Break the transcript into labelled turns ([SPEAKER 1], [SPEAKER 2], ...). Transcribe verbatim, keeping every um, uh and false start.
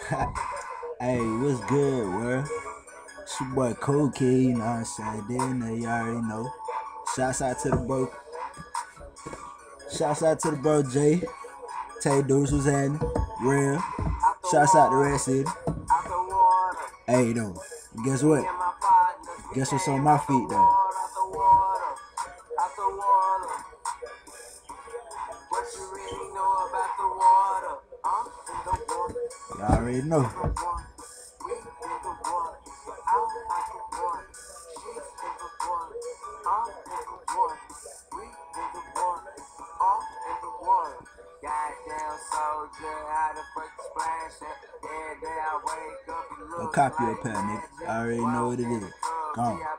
[SPEAKER 1] Hey, what's good, bro? It's your boy Cool Kid, you know what I'm saying? D N A, you already know. Shouts out to the bro. Shouts out to the bro Jay. Tay Deuce was happening. Real. Shouts out to Red City. Hey, though. Guess what? Guess what's on my feet, though? You already know. Go copy your pair, nigga. I already know what it is. Gone.